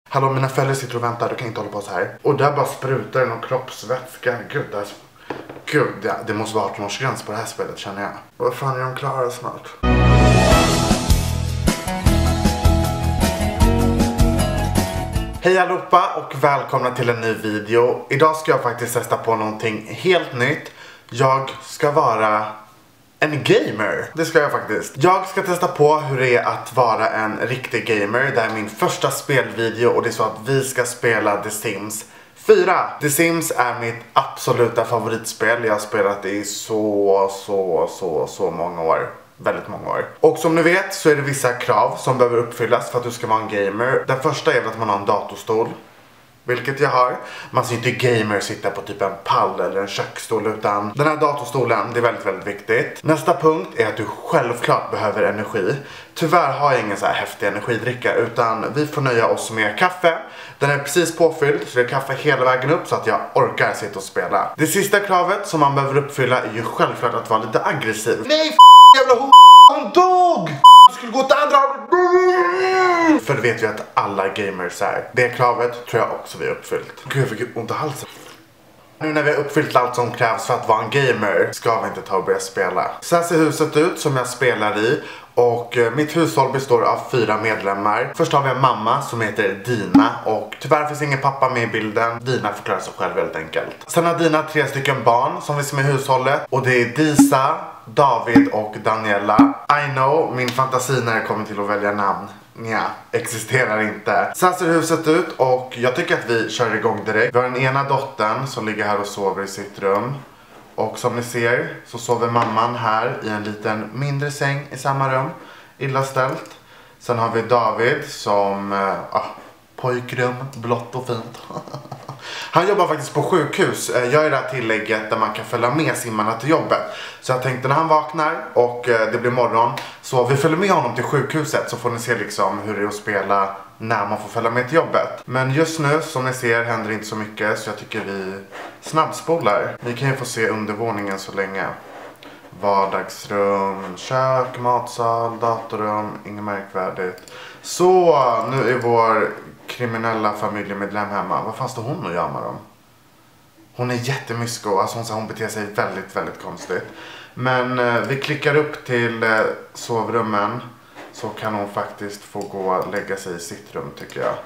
Hallå, mina föräldrar sitter och väntar, du kan inte hålla på så här. Och där bara sprutar någon kroppsvätska. Gud, det måste vara 18-årsgräns på det här spelet, känner jag. Vad fan är de klara snart? Hej allihopa och välkomna till en ny video. Idag ska jag faktiskt testa på någonting helt nytt. Jag ska vara en gamer. Det ska jag faktiskt. Jag ska testa på hur det är att vara en riktig gamer. Det här är min första spelvideo och det är så att vi ska spela The Sims 4. The Sims är mitt absoluta favoritspel. Jag har spelat det i så många år. Väldigt många år. Och som ni vet så är det vissa krav som behöver uppfyllas för att du ska vara en gamer. Den första är att man har en datorstol. Vilket jag har. Man ser inte gamer sitta på typ en pall eller en köksstol, utan den här datorstolen, det är väldigt, väldigt viktigt. Nästa punkt är att du självklart behöver energi. Tyvärr har jag ingen så här häftig energidricka, utan vi får nöja oss med kaffe. Den är precis påfylld så det är kaffe hela vägen upp så att jag orkar sitta och spela. Det sista kravet som man behöver uppfylla är ju självklart att vara lite aggressiv. Nej, jävla hon dog! Du skulle gå till andra. För det vet vi att alla gamers är. Det kravet tror jag också vi har uppfyllt. Gud, jag fick ont i halsen. Nu när vi har uppfyllt allt som krävs för att vara en gamer ska vi inte ta och börja spela. Så här ser huset ut som jag spelar i. Och mitt hushåll består av 4 medlemmar. Först har vi en mamma som heter Dina. Och tyvärr finns ingen pappa med i bilden. Dina förklarar sig själv helt enkelt. Sen har Dina 3 stycken barn som finns med i hushållet. Och det är Disa, David och Daniela. I know, min fantasi när det kommer till att välja namn. Nja, existerar inte. Så här ser huset ut och jag tycker att vi kör igång direkt. Vi har den ena dottern som ligger här och sover i sitt rum. Och som ni ser så sover mamman här i en liten mindre säng i samma rum. Illa ställt. Sen har vi David som pojkrum, blått och fint. Han jobbar faktiskt på sjukhus. Jag är det här tillägget där man kan följa med simmarna till jobbet. Så jag tänkte när han vaknar och det blir morgon, så vi följer med honom till sjukhuset så får ni se liksom hur det är att spela när man får följa med till jobbet. Men just nu som ni ser händer inte så mycket så jag tycker vi snabbspolar. Ni kan ju få se undervåningen så länge. Vardagsrum, kök, matsal, datorrum, inget märkvärdigt. Så nu är vår kriminella familjemedlem hemma. Vad fan står hon och gör med dem? Hon är jättemysko. Alltså hon beter sig väldigt, väldigt konstigt. Men vi klickar upp till sovrummen. Så kan hon faktiskt få gå och lägga sig i sitt rum tycker jag.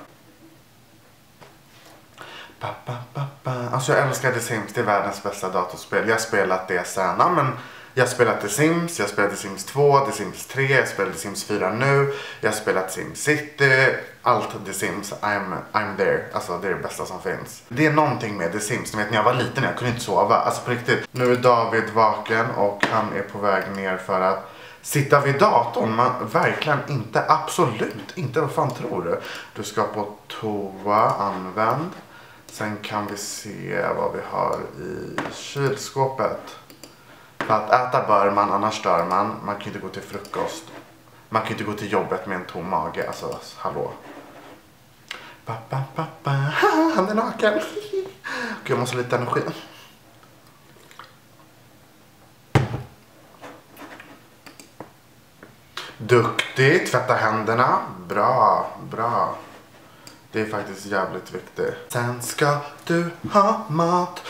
Alltså jag älskar The Sims. Det är världens bästa datorspel. Jag har spelat det sen. Jag har spelat The Sims, jag har spelat The Sims 2, The Sims 3, jag har spelat The Sims 4 nu. Jag har spelat Sims City, allt The Sims, I'm there. Alltså det är det bästa som finns. Det är någonting med The Sims, ni vet när jag var liten jag kunde inte sova. Alltså på riktigt. Nu är David vaken och han är på väg ner för att sitta vid datorn. Man verkligen inte, absolut inte, vad fan tror du? Du ska på toa, använd. Sen kan vi se vad vi har i kylskåpet. För att äta bör man, annars dör man. Man kan inte gå till frukost. Man kan inte gå till jobbet med en tom mage. Alltså, hallå. Han är naken. Okej, jag måste ha lite energi. Duktigt, tvätta händerna. Bra, bra. Det är faktiskt jävligt viktigt. Sen ska du ha mat.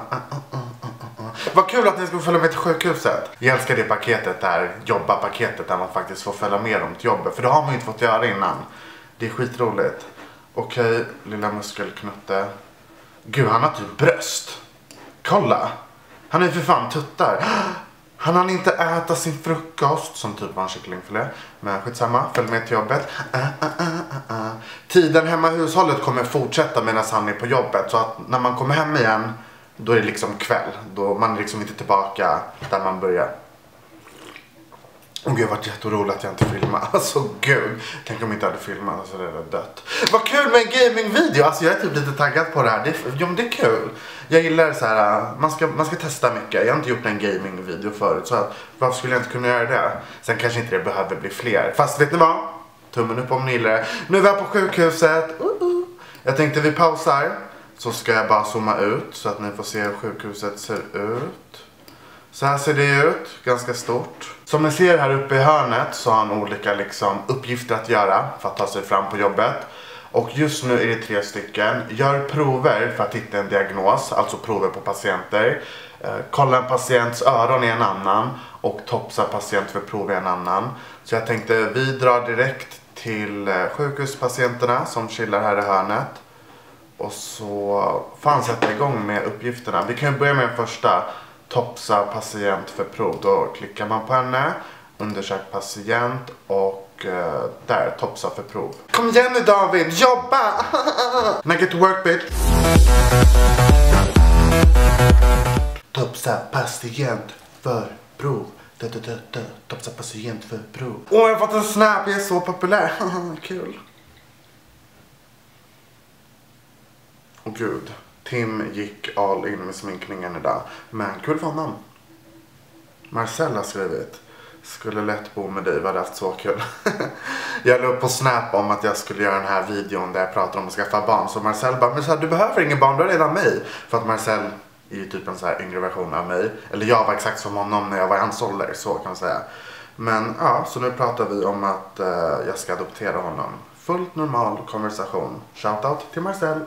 Vad kul att ni ska följa med till sjukhuset. Jag älskar det paketet där, jobba-paketet där man faktiskt får följa med dem till jobbet. För det har man ju inte fått göra innan. Det är skitroligt. Okej, lilla muskelknutte. Gud, han har typ bröst. Kolla. Han är för fan tuttar. Han hann inte äta sin frukost som typ var en kycklingfilé. Men skitsamma, följ med till jobbet. Tiden hemma i hushållet kommer fortsätta medan han är på jobbet. Så att när man kommer hem igen, då är det liksom kväll. Då man är liksom inte tillbaka där man börjar. Och gud, jag har varit jätterolig att jag inte filmar. Alltså gud, tänk om jag inte hade filmat, alltså det hade dött. Vad kul med en gamingvideo. Alltså jag är typ lite taggad på det här. Det är kul. Jag gillar så här, man ska testa mycket. Jag har inte gjort en gamingvideo förut, så varför skulle jag inte kunna göra det? Sen kanske inte det behöver bli fler. Fast vet ni vad? Tummen upp om ni gillar det. Nu är vi här på sjukhuset. Jag tänkte vi pausar. Så ska jag bara zooma ut så att ni får se hur sjukhuset ser ut. Så här ser det ut, ganska stort. Som ni ser här uppe i hörnet så har han olika liksom uppgifter att göra för att ta sig fram på jobbet. Och just nu är det 3 stycken. Gör prover för att hitta en diagnos, alltså prover på patienter. Kolla en patients öron i en annan och topsa patient för prov i en annan. Så jag tänkte vi drar direkt till sjukhuspatienterna som chillar här i hörnet. Och så fan sätta igång med uppgifterna. Vi kan börja med den första. Topsa patient för prov. Då klickar man på henne. Undersök patient och där topsa för prov. Kom igen nu David, jobba! Now get to work bitch. Topsa patient för prov. Topsa patient för prov. Åh, jag har fått en snap, jag är så populär. Kul. Åh gud, Tim gick all in med sminkningen idag. Men kul för honom. Marcella har skrivit. Skulle lätt bo med dig, vi hade haft så kul. Jag la upp på Snap om att jag skulle göra den här videon där jag pratar om att skaffa barn. Så Marcel bara, men så här, du behöver ingen barn, du har redan mig. För att Marcel är ju typ en så här yngre version av mig. Eller jag var exakt som honom när jag var i hans ålder, så kan man säga. Men ja, så nu pratar vi om att jag ska adoptera honom. Fullt normal konversation. Shoutout till Marcel.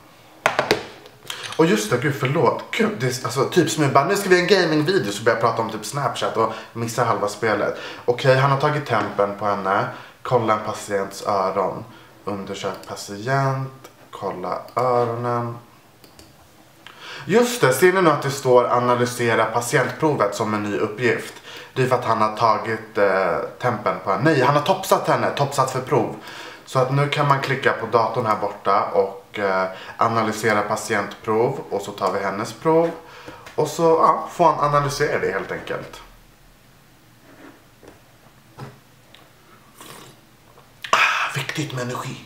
Och just det, gud förlåt. Gud, det är, alltså, typ som jag bara, nu ska vi ha en gaming-video så börjar jag prata om typ Snapchat och missa halva spelet. Okej, han har tagit tempen på henne. Kolla en patients öron. Undersök patient. Kolla öronen. Just det, ser ni nu att det står analysera patientprovet som en ny uppgift? Det är för att han har tagit tempen på henne. Nej, han har topsat henne, topsat för prov. Så att nu kan man klicka på datorn här borta och analysera patientprov. Och så tar vi hennes prov. Och så får han analysera det helt enkelt. Viktigt med energi.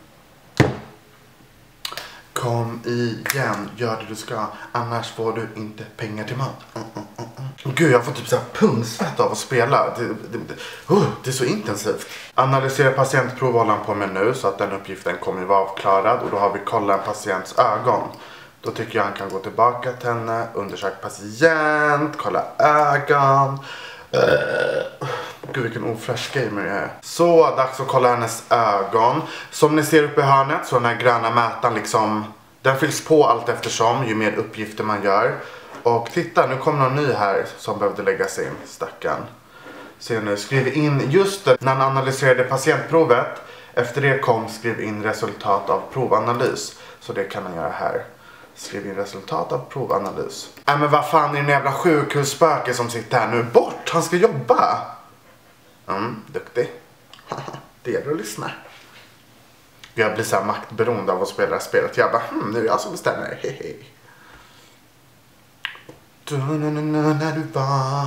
Kom igen, gör det du ska. Annars får du inte pengar till mat. Gud, jag får typ så här pungsvett av att spela. Det är så intensivt. Analysera patientprov håller han på med nu. Så att den uppgiften kommer vara avklarad. Och då har vi kolla en patients ögon. Då tycker jag han kan gå tillbaka till henne. Undersök patient. Kolla ögon. Gud, vilken ofräsch gamer jag är. Så, dags att kolla hennes ögon. Som ni ser uppe i hörnet så den här gröna mätaren liksom, den fylls på allt eftersom ju mer uppgifter man gör. Och titta, nu kommer någon ny här som behövde läggas in, stackarn. Se nu, skriv in just det, när han analyserade patientprovet. Efter det kom skriv in resultat av provanalys. Så det kan han göra här. Skriv in resultat av provanalys. Men vad fan är det en jävla sjukhusspöke som sitter här nu? Bort, han ska jobba. Duktig. Det gäller att lyssna. Jag blir så här maktberoende av att spela det här spelet. Jag bara, nu är jag som bestämmer. Hehe. När du var.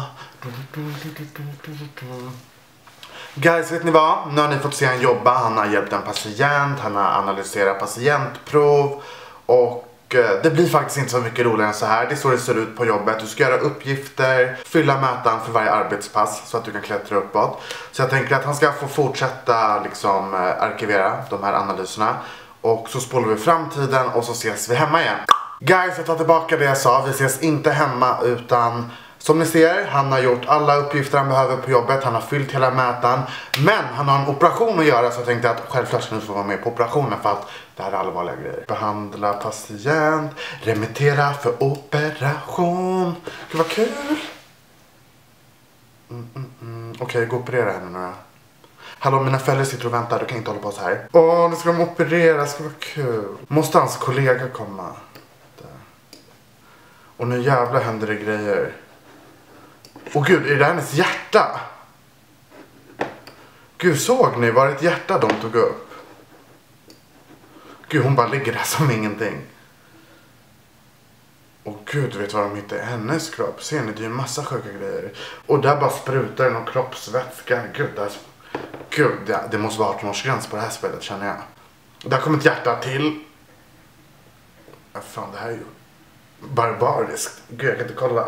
Guys, vet ni vad? Nu har ni fått se han jobba. Han har hjälpt en patient. Han har analyserat patientprov. Och det blir faktiskt inte så mycket roligare än så här. Det är så det ser ut på jobbet. Du ska göra uppgifter, fylla mätaren för varje arbetspass så att du kan klättra uppåt. Så jag tänker att han ska få fortsätta liksom arkivera de här analyserna. Och så spolar vi framtiden och så ses vi hemma igen. Guys, jag tar tillbaka det jag sa. Vi ses inte hemma utan som ni ser, han har gjort alla uppgifter han behöver på jobbet. Han har fyllt hela mätaren. Men han har en operation att göra så jag tänkte att självklart ska ni få vara med på operationen för att det här är allvarliga grejer. Behandla patient, remittera för operation. Det var kul. Okej, gå och operera henne nu. Hallå, mina föräldrar sitter och väntar, du kan inte hålla på så här. Nu ska de operera, det ska vara kul. Måste hans kollega komma? Där. Och nu jävla händer det grejer. Åh gud, är det hennes hjärta? Gud, såg ni? Var det ett hjärta de tog upp? Gud, hon bara ligger där som ingenting. Och gud, du vet vad de hittar i hennes kropp. Ser ni, det är ju en massa sjuka grejer. Och där bara sprutar någon kroppsvätska. Gud, det måste vara 18-årsgräns på det här spelet, känner jag. Där kommer ett hjärta till. Fan, det här är ju barbariskt. Gud, jag kan inte kolla.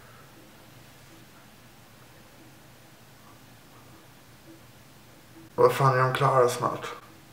Vad fan, är de klara snart?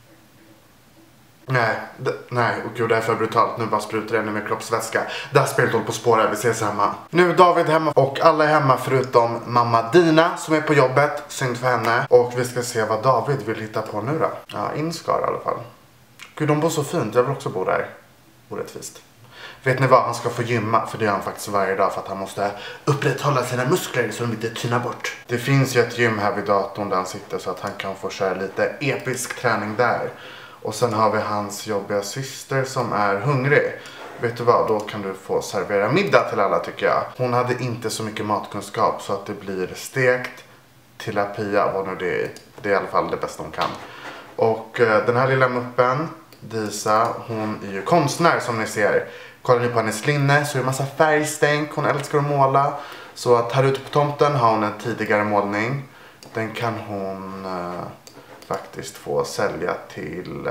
Nej, och gud, det är för brutalt. Nu bara sprutar det ännu mer kroppsvätska. Det här spelet håller på att spåra, vi ses hemma. Nu är David hemma och alla är hemma förutom mamma Dina som är på jobbet. Synd för henne. Och vi ska se vad David vill hitta på nu då. Ja, inskar i alla fall. Gud, de bor så fint. Jag vill också bo där. Orättvist. Vet ni vad? Han ska få gymma, för det gör han faktiskt varje dag, för att han måste upprätthålla sina muskler så de inte tynar bort. Det finns ju ett gym här vid datorn där han sitter, så att han kan få köra lite episk träning där. Och sen har vi hans jobbiga syster som är hungrig. Vet du vad? Då kan du få servera middag till alla, tycker jag. Hon hade inte så mycket matkunskap, så att det blir stekt tilapia, vad nu det är. Det är i alla fall det bästa hon kan. Och den här lilla muppen, Disa, hon är ju konstnär som ni ser. Kollar ni på hennes linne så är det massa färgstänk. Hon älskar att måla. Så att här ute på tomten har hon en tidigare målning. Den kan hon faktiskt få sälja till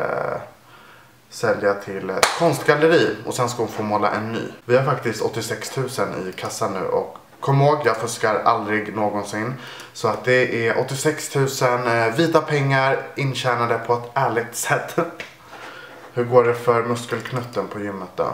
ett konstgalleri. Och sen ska hon få måla en ny. Vi har faktiskt 86 000 i kassan nu. Och kom ihåg, jag fuskar aldrig någonsin. Så att det är 86 000 vita pengar intjänade på ett ärligt sätt. Hur går det för muskelknutten på gymmet då?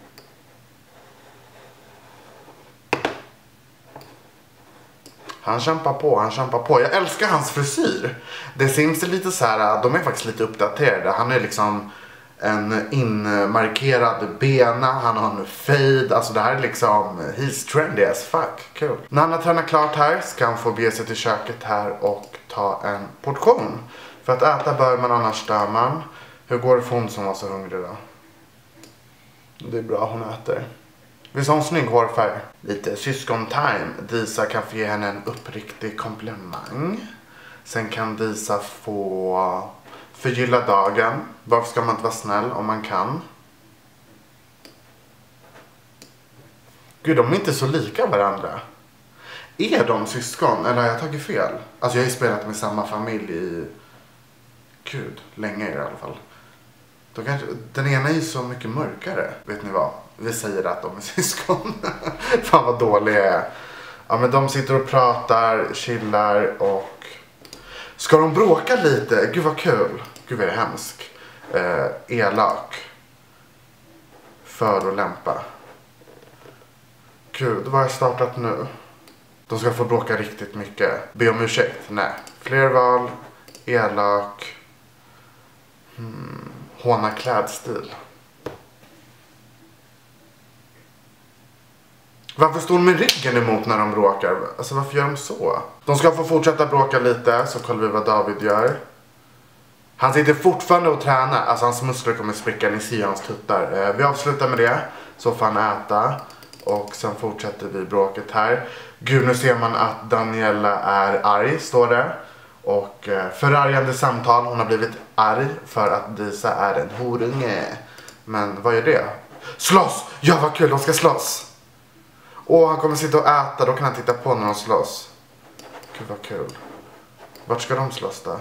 Han kämpar på, han kämpar på. Jag älskar hans frisyr. Det Sims är lite så här, de är faktiskt lite uppdaterade. Han är liksom en inmarkerad bena, han har en fade. Alltså det här är liksom, he's trendy as fuck. Kul. När han har tränat klart här ska han få bege sig till köket här och ta en portion. För att äta bör man, annars dör man. Hur går det för hon som var så hungrig då? Det är bra, hon äter. Visst har hon snygg hårfärg? Lite syskon-time. Disa kan få ge henne en uppriktig komplimang. Sen kan Disa få förgylla dagen. Varför ska man inte vara snäll om man kan? Gud, de är inte så lika varandra. Är de syskon? Eller har jag tagit fel? Alltså jag har ju spelat med samma familj i... Gud, länge i alla fall. Den ena är ju så mycket mörkare. Vet ni vad? Vi säger att de är syskon. Fan vad dåliga jag är. Ja, men de sitter och pratar, chillar och... Ska de bråka lite? Gud vad kul. Gud vad är hemsk. Elak. För att lämpa. Gud, vad har jag startat nu? De ska få bråka riktigt mycket. Be om ursäkt? Nej. Fler val. Elak. Håna klädstil. Varför står de med ryggen emot när de bråkar? Alltså varför gör de så? De ska få fortsätta bråka lite, så kollar vi vad David gör. Han sitter fortfarande och tränar. Alltså hans muskler kommer spricka, ni ser hans tuttar. Vi avslutar med det, så får han äta. Och sen fortsätter vi bråket här. Gud, nu ser man att Daniela är arg, står det. Och förargande samtal, hon har blivit arg för att Disa är en horunge. Men vad är det? Slåss! Ja, vad kul, de ska slåss. Och han kommer sitta och äta, då kan han titta på när de slåss. Gud vad kul. Vart ska de slåss då?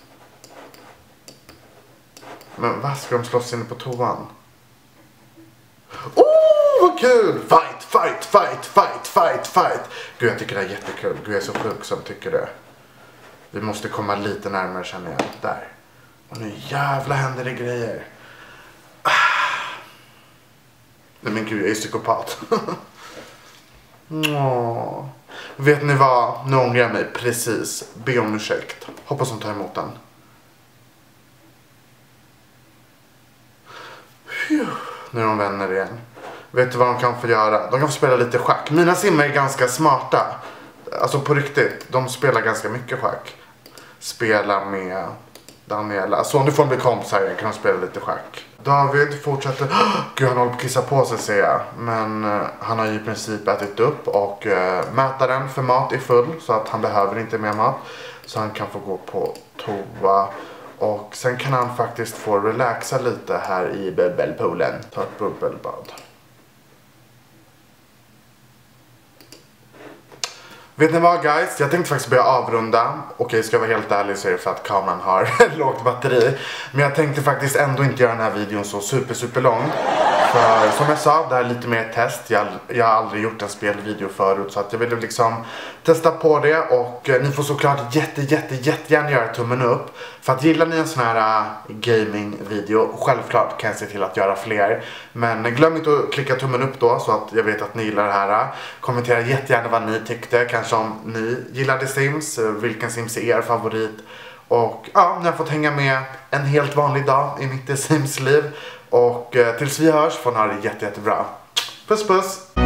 Men vad ska de slåss inne på toan? Vad kul! Fight, fight, fight, fight, fight, fight. Gud, jag tycker det är jättekul. Gud, jag är så sjuk som tycker det. Vi måste komma lite närmare, känner jag. Där. Och nu jävla händer det grejer. Nej men gud, jag är psykopat. Åh. Vet ni vad? Nu ångrar jag mig precis. Be om ursäkt. Hoppas hon tar emot den. Nu är de vänner igen. Vet du vad de kan få göra? De kan få spela lite schack. Mina simmar är ganska smarta. Alltså på riktigt. De spelar ganska mycket schack. Spela med Daniela. Så nu får de bli kompisar. Kan de spela lite schack. David fortsätter. Gud, han håller på att kissa på sig, ser jag. Men han har ju i princip ätit upp. Och mätaren för mat är full. Så att han behöver inte mer mat. Så han kan få gå på toa. Och sen kan han faktiskt få relaxa lite här i bubbelpoolen. Ta ett bubbelbad. Vet ni vad guys? Jag tänkte faktiskt börja avrunda. Okej, ska jag vara helt ärlig så är det för att kameran har lågt batteri. Men jag tänkte faktiskt ändå inte göra den här videon så super lång. För som jag sa, det här är lite mer ett test. Jag har aldrig gjort en spelvideo förut. Så att jag ville liksom testa på det. Och ni får såklart jättegärna göra tummen upp. För att gillar ni en sån här gaming-video, självklart kan jag se till att göra fler. Men glöm inte att klicka tummen upp då, så att jag vet att ni gillar det här. Kommentera jättegärna vad ni tyckte. Kanske om ni gillade Sims, vilken Sims är er favorit. Och ja, ni har fått hänga med en helt vanlig dag i mitt Sims liv. Och tills vi hörs får ni ha det jättebra. Puss puss!